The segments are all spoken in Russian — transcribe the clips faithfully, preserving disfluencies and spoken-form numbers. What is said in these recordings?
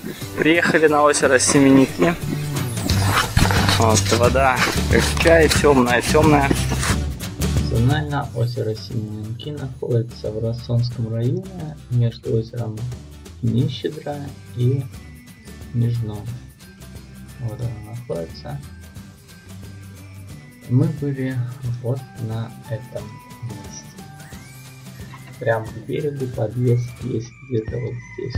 Приехали на озеро Семенники. Вот, вода как чай, темная, темная. Национальное озеро Семенники находится в Рассонском районе между озером Нищедра и Нижном. Вот оно находится. Мы были вот на этом месте. Прямо к берегу подъезд есть где-то вот здесь.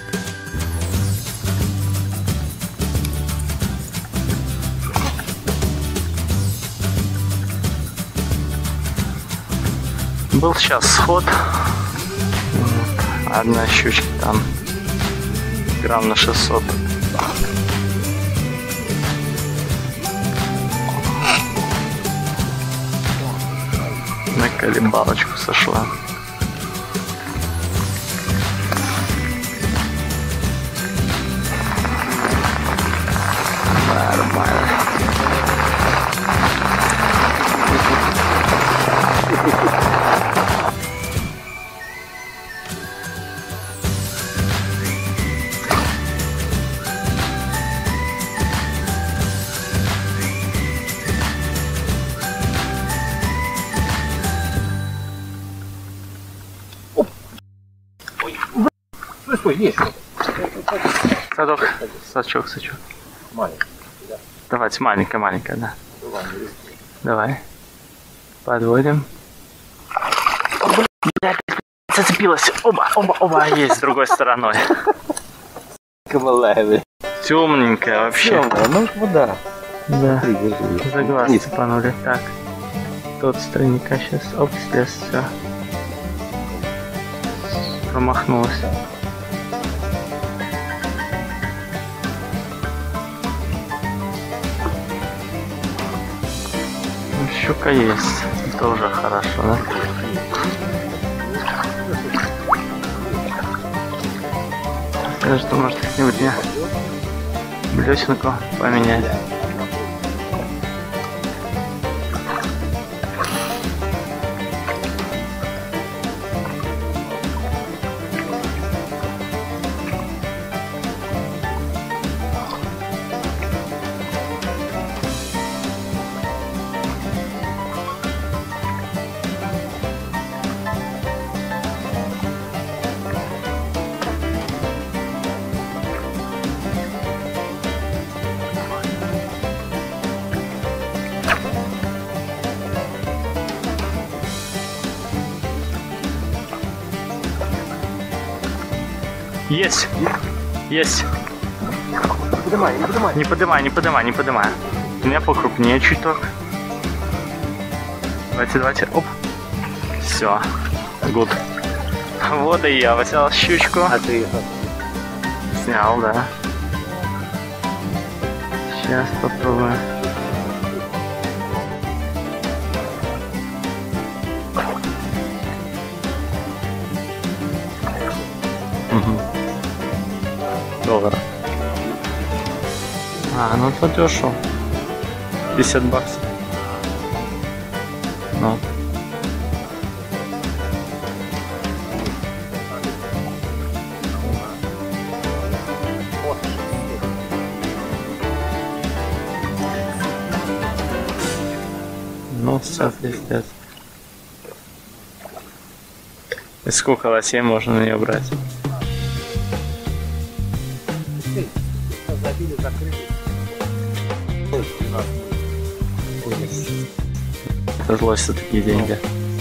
Был сейчас сход. Одна щучка там грамм на шестьсот. На колебалочку сошла. Нормально. Ой, есть. Садок, сачок, сачок. Маленький, да? Давайте, маленькая, маленькая, да. Давай. Подводим. Блядь, зацепилась. Оба, оба, оба, есть с другой стороной. Темненькая вообще. Темная, ну вода. Да. За глаз цепанули. Так. Тот с тройника сейчас. Оп, слез, все. Промахнулась. Щука есть, это уже хорошо, да? Скажи, что может как-нибудь мне блесенку поменять. Есть! Есть! Не поднимай, не поднимай. Не поднимай, не поднимай, не поднимай. У меня покрупнее чуток. Давайте, давайте. Оп. Все. Гуд. Вот и я взял щучку. А ты ее снял, да. Сейчас попробую. Угу. Доллара. А, ну это дешево. пятьдесят баксов. Ну. Ну, все, пиздец. И сколько лосей можно на нее брать? забили, закрыли. Это злость, такие деньги.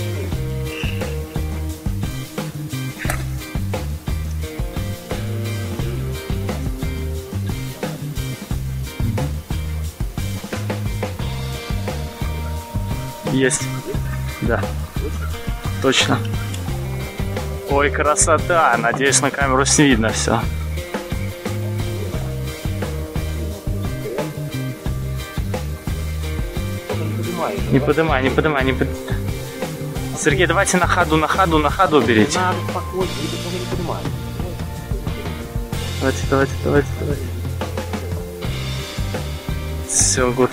Есть. Да. Точно. Ой, красота. Надеюсь, на камеру не видно все. Не поднимай, не поднимай, не поднимай. Сергей, давайте на ходу, на ходу, на ходу берите. Надо спокойно, я не понимаю. Давайте, давайте, давайте, давайте. Все, гуд.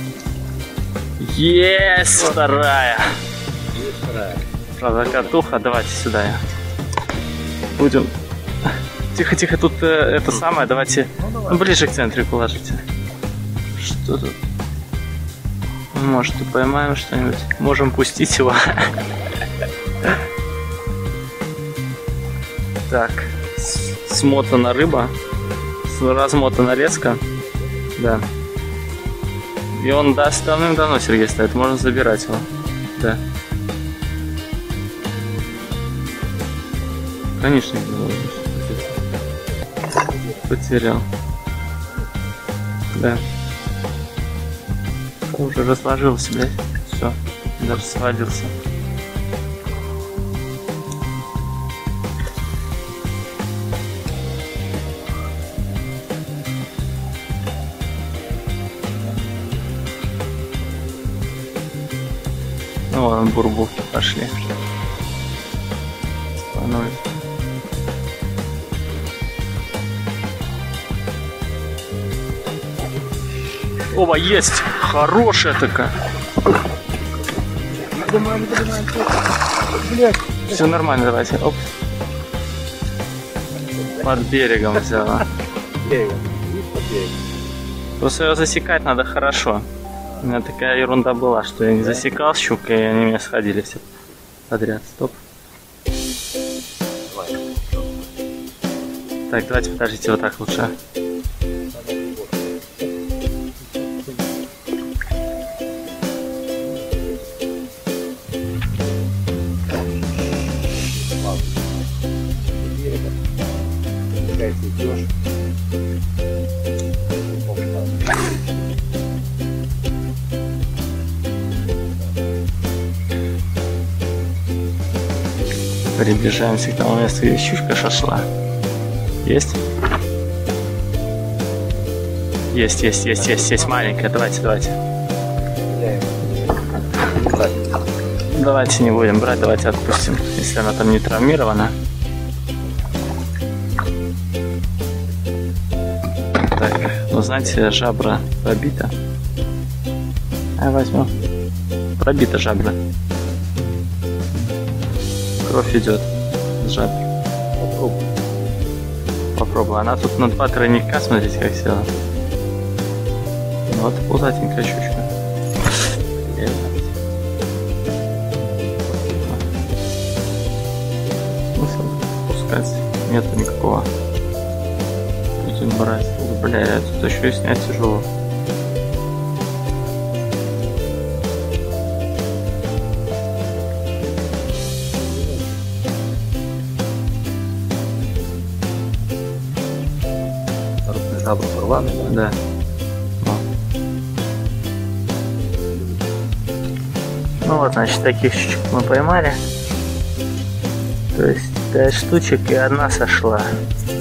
Есть вторая. Есть вторая. Правда, катуха, давайте сюда. Будем Тихо, тихо, тут э, это самое, давайте Ну давай. ну, ближе к центрику ложите. Что тут? Может, и поймаем что-нибудь. Можем пустить его. Так, смотана рыба, размотана леска. Да. И он даст давным-давно, Сергей стоит, можно забирать его. Да. Конечно, не было. Потерял. Да. Уже разложился, блядь. Все. Даже свалился. Ну вон бурбуки пошли. Спанули. Оба, есть! Хорошая такая! Поднимаем, поднимаем. Блядь. Все нормально, давайте. Оп. Под берегом взяла. Берегом. Видишь, под берегом. Просто ее засекать надо хорошо. У меня такая ерунда была, что я не засекал щук, и они мне сходили все подряд. Стоп. Давай. Так, давайте подождите, вот так лучше. Идешь. Приближаемся к тому месту, где щучка шашла. Есть? Есть, есть, есть, есть, есть маленькая. Давайте, давайте. Давайте не будем брать, давайте отпустим, если она там не травмирована. Так, ну знаете, жабра пробита. А возьму. Пробита жабра. Кровь идет с жабр. Попробуй. Попробуй. Она тут на два тройника, смотрите, как села. Вот пузатенькая щучка. Смысл пускать? Нету никакого. Будем брать. Бля, тут еще и снять тяжело. Жабру порваны, да? Да. Вот. Ну вот, значит, таких щучек мы поймали. То есть пять штучек и одна сошла.